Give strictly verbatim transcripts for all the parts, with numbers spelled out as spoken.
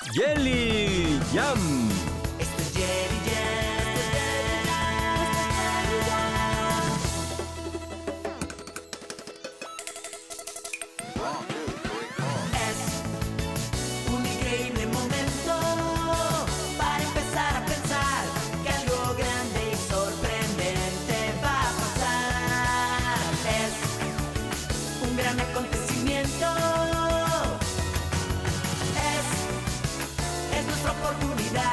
Jelly Jam. Esto es Jelly Jam. Es un increíble momento para empezar a pensar que algo grande y sorprendente va a pasar. Es un gran acontecimiento. Es, es nuestra oportunidad.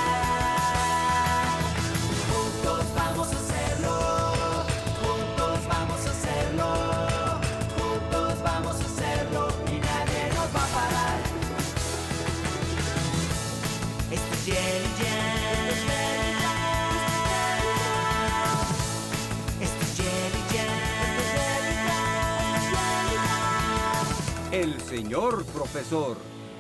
Juntos vamos a hacerlo. Juntos vamos a hacerlo. Juntos vamos a hacerlo y nadie nos va a parar. Esto es Jelly Jam. Esto es Jelly Jam. El señor profesor.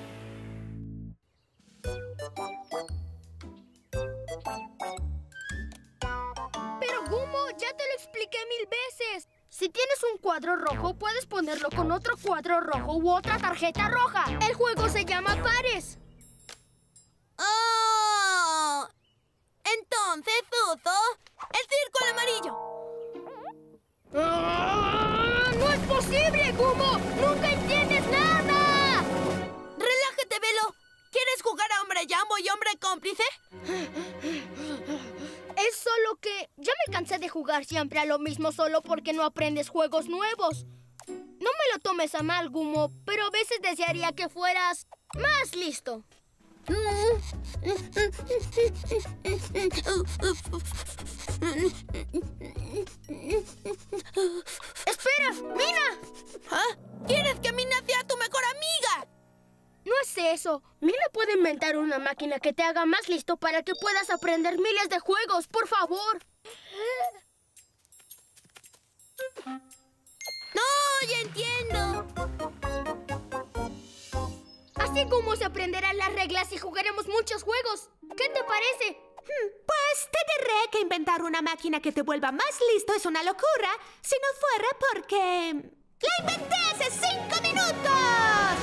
Pero Gumo, ya te lo expliqué mil veces. Si tienes un cuadro rojo, puedes ponerlo con otro cuadro rojo u otra tarjeta roja. El juego se llama pares. ¡Oh! Entonces uso el círculo amarillo. ¡Ah! ¡No es posible, Gumo! ¡Nunca entiendes nada! Relájate, Velo. ¿Quieres jugar a hombre Jambo y hombre cómplice? Es solo que ya me cansé de jugar siempre a lo mismo solo porque no aprendes juegos nuevos. No me lo tomes a mal, Gumo, pero a veces desearía que fueras más listo. ¡Espera! ¡Mina! ¿Ah? ¿Quieres que Mina sea tu mejor amiga? No es eso. Mina puede inventar una máquina que te haga más listo para que puedas aprender miles de juegos. ¡Por favor! ¡No! ¡Ya entiendo! Así como se aprenderán las reglas y jugaremos muchos juegos. ¿Qué te parece? Pues te diré que inventar una máquina que te vuelva más listo es una locura si no fuera porque... ¡la inventé hace cinco minutos!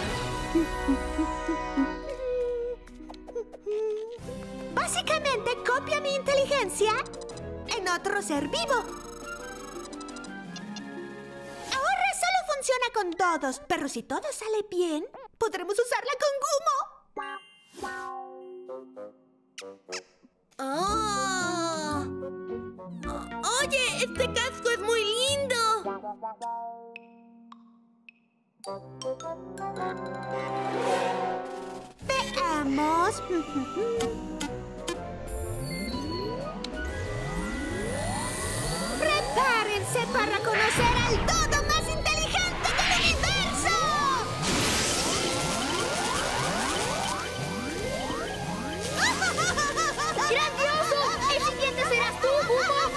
Básicamente copia mi inteligencia en otro ser vivo. Ahora solo funciona con todos, pero si todo sale bien, podremos usarla con Gumo. ¡Oh! O- Oye, este casco es muy lindo. Veamos. Prepárense para conocer al dodo más inteligente del universo. ¡Grandioso! ¡El siguiente serás tú, Gumo!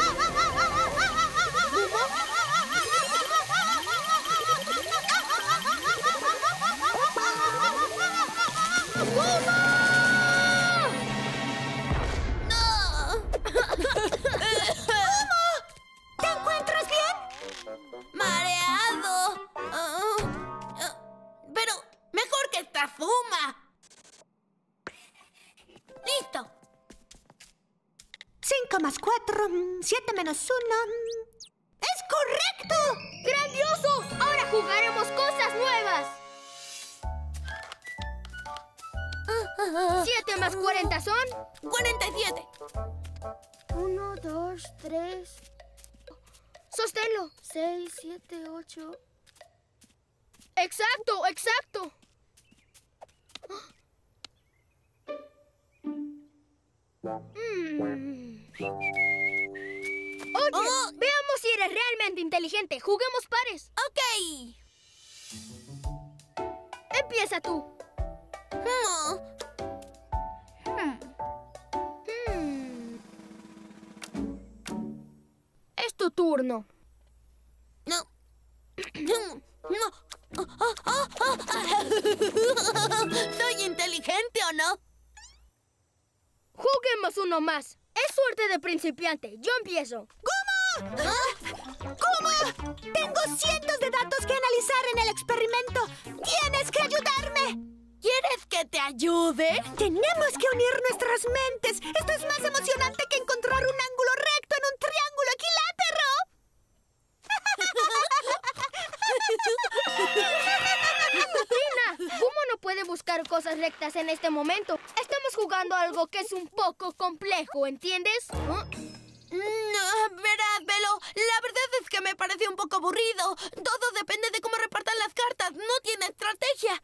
¿Te encuentras bien? ¡Mareado! Ah, ah, pero mejor que esta fuma. ¡Listo! Cinco más cuatro, mm, siete menos uno. mm, ¡Es correcto! ¡Grandioso! ¡Ahora jugaremos cosas nuevas! Siete más cuarenta son... cuarenta y siete. Uno, dos, tres... Sosténlo. Seis, siete, ocho... ¡Exacto! ¡Exacto! Mm. Oye, Oh. veamos si eres realmente inteligente. Juguemos pares. Ok. Empieza tú. Hmm. Hmm. Es tu turno. No. No. Oh, oh, oh, oh. ¿Soy inteligente o no? Juguemos uno más. Es suerte de principiante. Yo empiezo. ¡Gumo! ¡Gumo! Tengo cientos de datos que analizar en el experimento. ¡Tienes que ayudarme! ¿Quieres que te ayude? Tenemos que unir nuestras mentes. Esto es más emocionante que encontrar un ángulo recto en un triángulo equilátero. Mina, Gumo no puede buscar cosas rectas en este momento. Estamos jugando a algo que es un poco complejo, ¿entiendes? ¿Oh? No, verás, Velo, la verdad es que me parece un poco aburrido. Todo depende de cómo repartan las cartas. No tiene estrategia.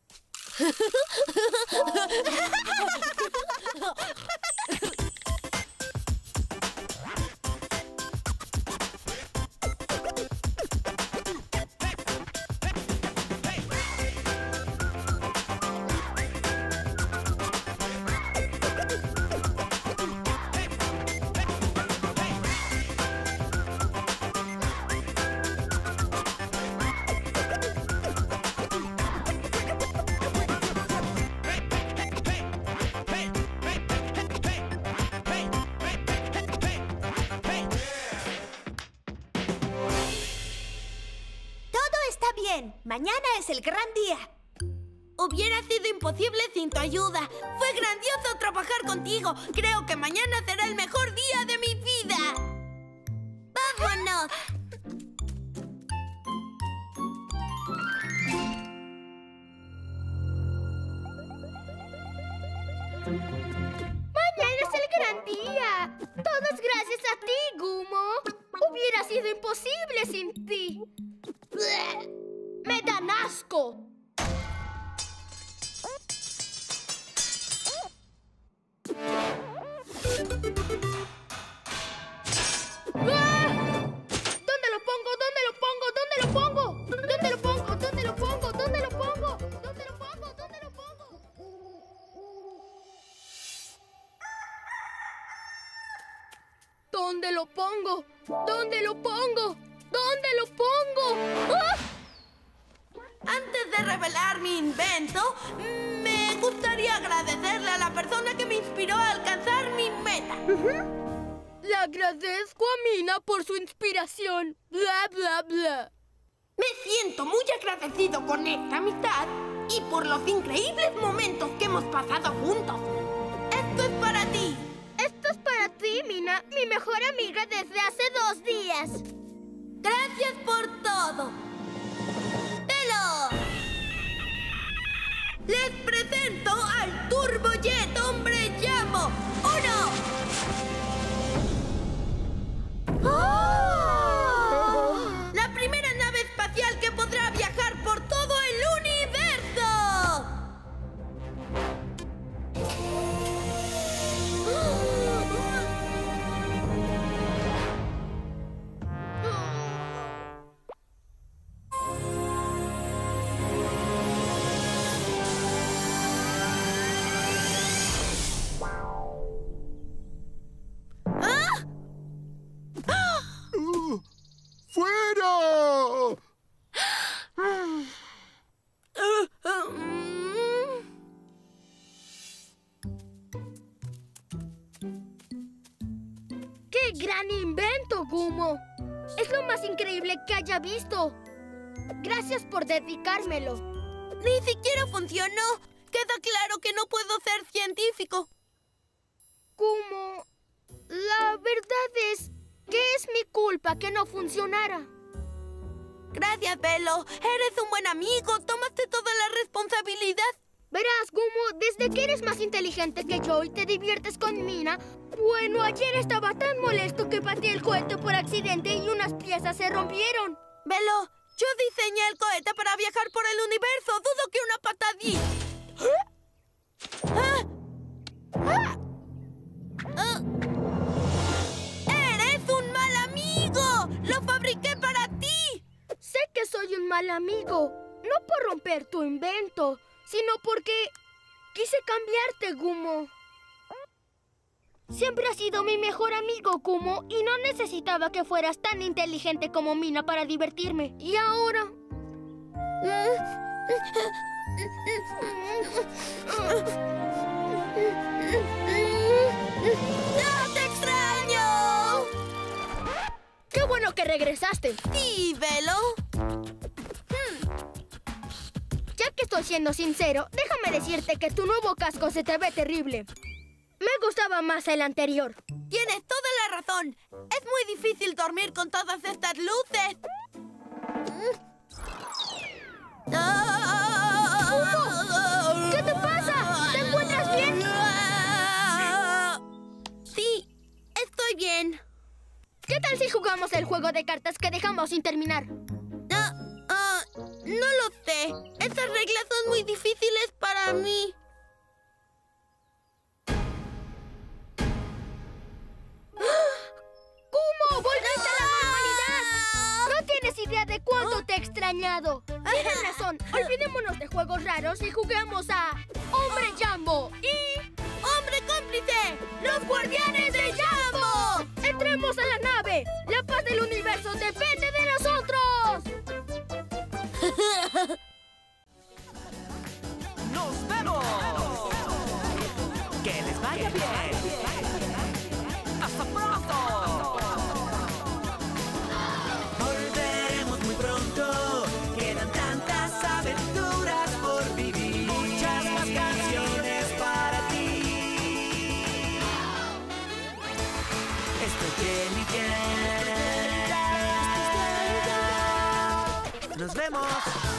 Bien, mañana es el gran día. Hubiera sido imposible sin tu ayuda. Fue grandioso trabajar contigo. Creo que mañana será el mejor día de mi vida. ¡Vámonos! Mañana es el gran día. Todo es gracias a ti, Gumo. Hubiera sido imposible sin ti. ¡Me dan asco! ¡Ah! ¿Dónde lo pongo? ¿Dónde lo pongo? ¿Dónde lo pongo? ¿Dónde lo pongo? ¿Dónde lo pongo? ¿Dónde lo pongo? ¿Dónde lo pongo? ¿Dónde lo pongo? ¿Dónde lo pongo? ¿Dónde lo pongo? ¿Dónde lo pongo? ¡Ah! Antes de revelar mi invento, me gustaría agradecerle a la persona que me inspiró a alcanzar mi meta. Uh-huh. Le agradezco a Mina por su inspiración. Bla, bla, bla. Me siento muy agradecido con esta amistad y por los increíbles momentos que hemos pasado juntos. Esto es para ti. Esto es para ti, Mina, mi mejor amiga desde hace dos días. Gracias por todo. ¡Velo! Les presento al Turbojet Hombre Llamo. ¡Uno! ¡Oh! La primera nave espacial que podrá viajar por todo el universo. ¡Fuera! ¡Qué gran invento, Gumo! Es lo más increíble que haya visto. Gracias por dedicármelo. Ni siquiera funcionó. Queda claro que no puedo ser científico. Gumo, la verdad es que es mi culpa que no funcionara. Gracias, Velo. Eres un buen amigo. Tomaste toda la responsabilidad. Verás, Gumo, desde que eres más inteligente que yo y te diviertes con Mina... Bueno, ayer estaba tan molesto que pateé el cohete por accidente y unas piezas se rompieron. Velo, yo diseñé el cohete para viajar por el universo. Dudo que una patadita... ¿Ah? ¿Ah? ¿Ah? ¡Eres un mal amigo! ¡Lo fabriqué para ti! Sé que soy un mal amigo. No por romper tu invento, sino porque quise cambiarte, Gumo. Siempre has sido mi mejor amigo, Gumo, y no necesitaba que fueras tan inteligente como Mina para divertirme. Y ahora... ¡No te extraño! ¡Qué bueno que regresaste! Sí, Velo. Ya que estoy siendo sincero, déjame decirte que tu nuevo casco se te ve terrible. Me gustaba más el anterior. Tienes toda la razón. Es muy difícil dormir con todas estas luces. ¿Qué te pasa? ¿Te encuentras bien? Sí, estoy bien. ¿Qué tal si jugamos el juego de cartas que dejamos sin terminar? Ah, ah, no lo sé. Estas reglas son muy difíciles para mí. ¿Cómo? ¡Volviste a la normalidad! No tienes idea de cuánto te he extrañado. Tienes razón. Olvidémonos de juegos raros y juguemos a Hombre Jambo y ¡Hombre cómplice! los Guardianes de Jambo. ¡Entremos a la nave! ¡La paz del universo depende de nosotros! ¡Nos vemos! ¡Que les vaya bien! ¡Hasta pronto! Volveremos muy pronto. Quedan tantas aventuras por vivir. Muchas más canciones para ti. Estoy bien y bien. ¡Nos vemos!